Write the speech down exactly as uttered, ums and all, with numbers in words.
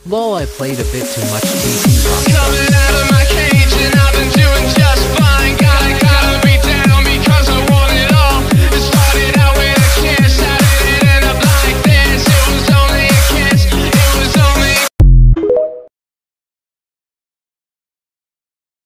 Lol, I played a bit too much T T Rockstars. Coming out of my cage and I've been doing